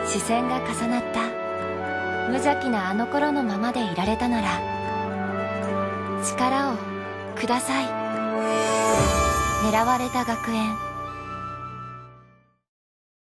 視線が重なった。無邪気なあの頃のままでいられたなら力をください。狙われた学園。